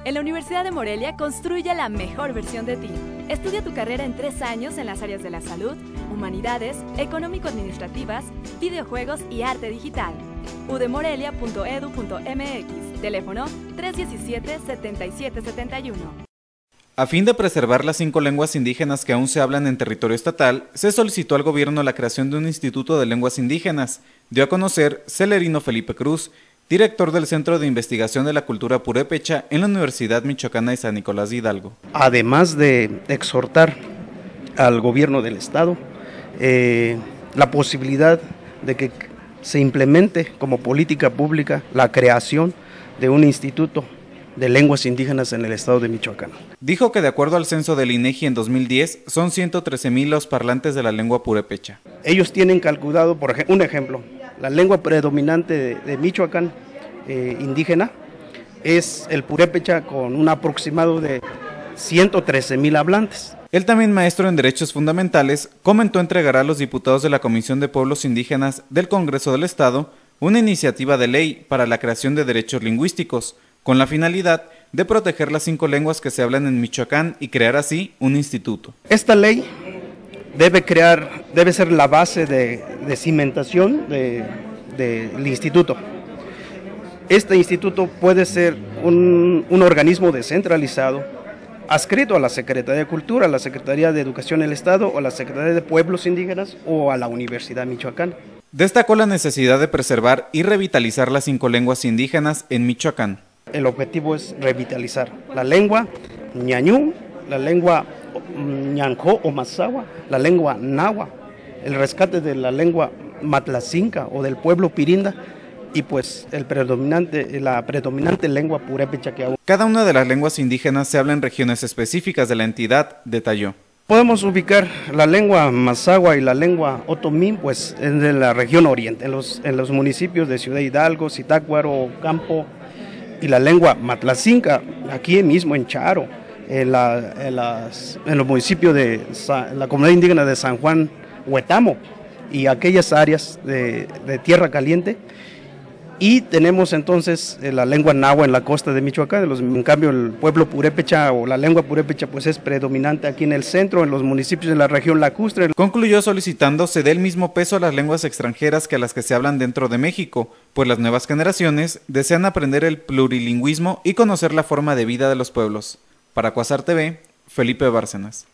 En la Universidad de Morelia construye la mejor versión de ti. Estudia tu carrera en 3 años en las áreas de la salud, humanidades, económico-administrativas, videojuegos y arte digital. udemorelia.edu.mx, teléfono 317-7771. A fin de preservar las 5 lenguas indígenas que aún se hablan en territorio estatal, se solicitó al gobierno la creación de un instituto de lenguas indígenas, dio a conocer Celerino Felipe Cruz, director del Centro de Investigación de la Cultura Purépecha en la Universidad Michoacana de San Nicolás de Hidalgo. Además de exhortar al gobierno del estado la posibilidad de que se implemente como política pública la creación de un instituto de lenguas indígenas en el estado de Michoacán. Dijo que de acuerdo al censo del INEGI en 2010, son 113,000 los parlantes de la lengua purépecha. Ellos tienen calculado, por ejemplo, un ejemplo, la lengua predominante de Michoacán indígena es el purépecha con un aproximado de 113,000 hablantes. Él, también maestro en Derechos Fundamentales, comentó entregará a los diputados de la Comisión de Pueblos Indígenas del Congreso del Estado una iniciativa de ley para la creación de derechos lingüísticos, con la finalidad de proteger las 5 lenguas que se hablan en Michoacán y crear así un instituto. Esta ley debe ser la base de cimentación del instituto. Este instituto puede ser un organismo descentralizado, adscrito a la Secretaría de Cultura, a la Secretaría de Educación del Estado, o a la Secretaría de Pueblos Indígenas o a la Universidad Michoacana. Destacó la necesidad de preservar y revitalizar las 5 lenguas indígenas en Michoacán. El objetivo es revitalizar la lengua ñañú, la lengua ñancó o mazahua, la lengua náhuatl, el rescate de la lengua matlacinca o del pueblo pirinda y pues la predominante lengua purépecha que aún. Cada una de las lenguas indígenas se habla en regiones específicas de la entidad, detalló. Podemos ubicar la lengua mazahua y la lengua otomí pues en la región oriente, en los municipios de Ciudad Hidalgo, Zitácuaro, Campo, y la lengua matlacinca aquí mismo en Charo, en los municipios de la comunidad indígena de San Juan Huetamo y aquellas áreas de tierra caliente. Y tenemos entonces la lengua náhuatl en la costa de Michoacán. En cambio el pueblo purépecha o la lengua purépecha pues es predominante aquí en el centro, en los municipios de la región lacustre. Concluyó solicitando se dé el mismo peso a las lenguas extranjeras que a las que se hablan dentro de México, pues las nuevas generaciones desean aprender el plurilingüismo y conocer la forma de vida de los pueblos. Para Cuasar TV, Felipe Bárcenas.